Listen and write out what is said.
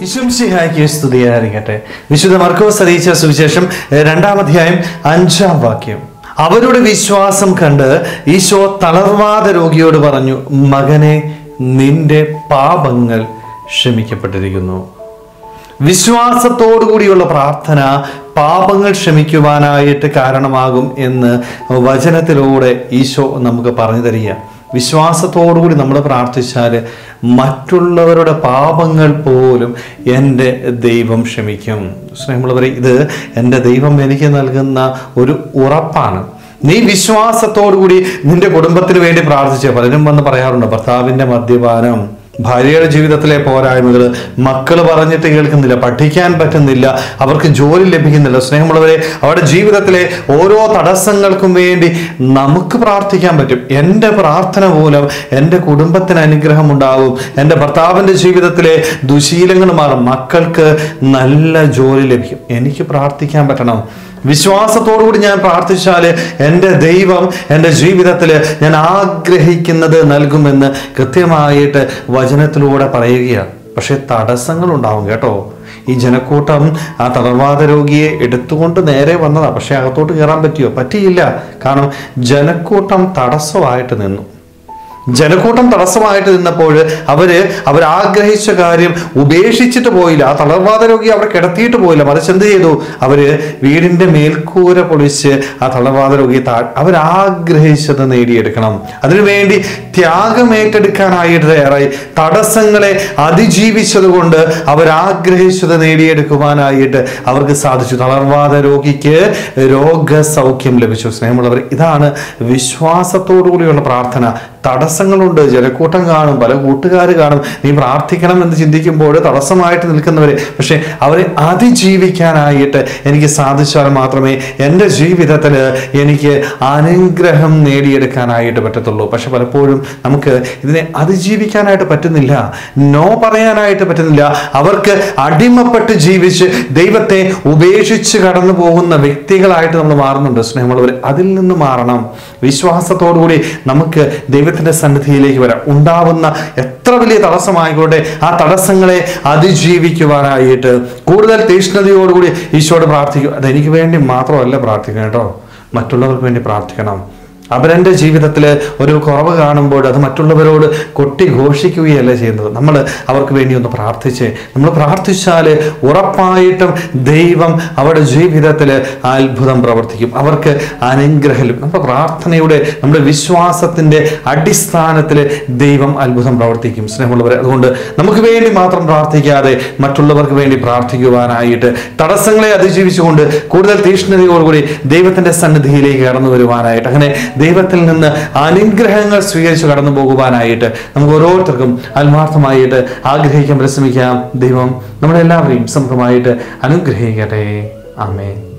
ഈശോമിശിഹായ്ക്ക് സ്തുതിയായിരിക്കട്ടെ. വിശുദ്ധ മർക്കോസ് അറിയിച്ച സുവിശേഷം 2-ാം അധ്യായം 5-ാം വാക്യം. അവരുടെ വിശ്വാസം കണ്ട് ഈശോ തളർവാദ രോഗിയോട് പറഞ്ഞു, മകനെ, നിന്റെ പാപങ്ങൾ ക്ഷമിക്കപ്പെട്ടിരിക്കുന്നു. വിശ്വാസത്തോടുകൂടിയുള്ള പ്രാർത്ഥന പാപങ്ങൾ ക്ഷമിക്കുവാനായിട്ട് കാരണമാകും എന്ന് വചനത്തിലൂടെ ഈശോ നമുക്ക് പറഞ്ഞു തരിക. വിശ്വാസത്തോടുകൂടി നമ്മൾ പ്രാർത്ഥിച്ചാൽ മറ്റുള്ളവരുടെ പാപങ്ങൾ പോലും എൻ്റെ ദൈവം ക്ഷമിക്കും. സ്നേഹമുള്ളവരെ, ഇത് എൻ്റെ ദൈവം എനിക്ക് നൽകുന്ന ഒരു ഉറപ്പാണ്. നീ വിശ്വാസത്തോടുകൂടി നിന്റെ കുടുംബത്തിന് വേണ്ടി പ്രാർത്ഥിച്ച പലരും വന്ന് പറയാറുണ്ട്, ഭർത്താവിൻ്റെ മദ്യപാനം, ഭാര്യയുടെ ജീവിതത്തിലെ പോരായ്മകൾ, മക്കൾ പറഞ്ഞിട്ട് കേൾക്കുന്നില്ല, പഠിക്കാൻ പറ്റുന്നില്ല, അവർക്ക് ജോലി ലഭിക്കുന്നില്ല. സ്നേഹമുള്ളവരെ, അവരുടെ ജീവിതത്തിലെ ഓരോ തടസ്സങ്ങൾക്കും വേണ്ടി നമുക്ക് പ്രാർത്ഥിക്കാൻ പറ്റും. എൻ്റെ പ്രാർത്ഥന മൂലം എൻ്റെ കുടുംബത്തിന് അനുഗ്രഹം ഉണ്ടാവും, എൻ്റെ ഭർത്താവിൻ്റെ ജീവിതത്തിലെ ദുശീലങ്ങൾ മാറും, മക്കൾക്ക് നല്ല ജോലി ലഭിക്കും. എനിക്ക് പ്രാർത്ഥിക്കാൻ പറ്റണം. വിശ്വാസത്തോടുകൂടി ഞാൻ പ്രാർത്ഥിച്ചാൽ എൻ്റെ ദൈവം എൻ്റെ ജീവിതത്തിൽ ഞാൻ ആഗ്രഹിക്കുന്നത് നൽകുമെന്ന് കൃത്യമായിട്ട് വചനത്തിലൂടെ പറയുകയാണ്. പക്ഷെ തടസ്സങ്ങൾ ഉണ്ടാവും കേട്ടോ. ഈ ജനക്കൂട്ടം ആ തളർവാദ രോഗിയെ എടുത്തുകൊണ്ട് നേരെ വന്നതാണ്. പക്ഷെ അകത്തോട്ട് കയറാൻ പറ്റിയോ? പറ്റിയില്ല. കാരണം ജനക്കൂട്ടം തടസ്സമായിട്ട് നിന്നു. ജനക്കൂട്ടം തടസ്സമായിട്ട് നിന്നപ്പോൾ അവരാഗ്രഹിച്ച കാര്യം ഉപേക്ഷിച്ചിട്ട് പോയില്ല. ആ തളർവാദ രോഗി അവിടെ കിടത്തിയിട്ട് പോയില്ല. മറിച്ച് എന്ത് ചെയ്തു? വീടിന്റെ മേൽക്കൂര പൊളിച്ച് ആ തളർവാദ രോഗി അവരാഗ്രഹിച്ചത് നേടിയെടുക്കണം. അതിനുവേണ്ടി ത്യാഗമേറ്റെടുക്കാനായിട്ട് തയ്യാറായി. തടസ്സങ്ങളെ അതിജീവിച്ചത് കൊണ്ട് അവരാഗ്രഹിച്ചത് നേടിയെടുക്കുവാനായിട്ട് അവർക്ക് സാധിച്ചു. തളർവാദ രോഗിക്ക് രോഗസൗഖ്യം ലഭിച്ചു. സ്നേഹമുള്ളവർ, ഇതാണ് വിശ്വാസത്തോടുകൂടിയുള്ള പ്രാർത്ഥന. തടസ്സങ്ങളുണ്ട്, ജനക്കൂട്ടം കാണും, പല കൂട്ടുകാർ കാണും. നീ പ്രാർത്ഥിക്കണം എന്ന് ചിന്തിക്കുമ്പോൾ തടസ്സമായിട്ട് നിൽക്കുന്നവരെ, പക്ഷെ അവരെ അതിജീവിക്കാനായിട്ട് എനിക്ക് സാധിച്ചാൽ മാത്രമേ എൻ്റെ ജീവിതത്തിൽ എനിക്ക് അനുഗ്രഹം നേടിയെടുക്കാനായിട്ട് പറ്റത്തുള്ളൂ. പക്ഷെ പലപ്പോഴും നമുക്ക് ഇതിനെ അതിജീവിക്കാനായിട്ട് പറ്റുന്നില്ല, നോ പറയാനായിട്ട് പറ്റുന്നില്ല. അവർക്ക് അടിമപ്പെട്ട് ജീവിച്ച് ദൈവത്തെ ഉപേക്ഷിച്ച് കടന്നു പോകുന്ന വ്യക്തികളായിട്ട് നമ്മൾ മാറുന്നുണ്ട്. സ്നേഹമുള്ളവർ, അതിൽ നിന്ന് മാറണം. വിശ്വാസത്തോടുകൂടി നമുക്ക് ദൈവത്തിന്റെ സന്നിധിയിലേക്ക് വരാം. ഉണ്ടാവുന്ന എത്ര വലിയ തടസ്സമായിക്കോട്ടെ, ആ തടസ്സങ്ങളെ അതിജീവിക്കുവാനായിട്ട് കൂടുതൽ തീഷ്ണതയോടുകൂടി ഈശോയോട് പ്രാർത്ഥിക്കും. അതെനിക്ക് വേണ്ടി മാത്രമല്ല പ്രാർത്ഥിക്കണം കേട്ടോ, മറ്റുള്ളവർക്ക് വേണ്ടി പ്രാർത്ഥിക്കണം. അവരെൻ്റെ ജീവിതത്തിൽ ഒരു കുറവ് കാണുമ്പോൾ അത് മറ്റുള്ളവരോട് കൊട്ടി ഘോഷിക്കുകയല്ല ചെയ്യുന്നത്. നമ്മൾ അവർക്ക് വേണ്ടി ഒന്ന് നമ്മൾ പ്രാർത്ഥിച്ചാൽ ഉറപ്പായിട്ടും ദൈവം അവരുടെ ജീവിതത്തിൽ അത്ഭുതം പ്രവർത്തിക്കും. അവർക്ക് അനുഗ്രഹം. നമ്മുടെ പ്രാർത്ഥനയുടെ, നമ്മുടെ വിശ്വാസത്തിൻ്റെ അടിസ്ഥാനത്തിൽ ദൈവം അത്ഭുതം പ്രവർത്തിക്കും. സ്നേഹമുള്ളവരെ, അതുകൊണ്ട് നമുക്ക് വേണ്ടി മാത്രം പ്രാർത്ഥിക്കാതെ മറ്റുള്ളവർക്ക് വേണ്ടി പ്രാർത്ഥിക്കുവാനായിട്ട്, തടസ്സങ്ങളെ അതിജീവിച്ചുകൊണ്ട് കൂടുതൽ തീഷ്ണതയോടുകൂടി ദൈവത്തിൻ്റെ സന്നിധിയിലേക്ക് കടന്നു വരുവാനായിട്ട്, അങ്ങനെ ദൈവത്തിൽ നിന്ന് അനുഗ്രഹങ്ങൾ സ്വീകരിച്ച് കടന്നു പോകുവാനായിട്ട് നമുക്ക് ഓരോരുത്തർക്കും ആത്മാർത്ഥമായിട്ട് ആഗ്രഹിക്കാൻ പരിശ്രമിക്കാം. ദൈവം നമ്മളെല്ലാവരെയും സമൃദ്ധമായിട്ട് അനുഗ്രഹിക്കട്ടെ. ആമേൻ.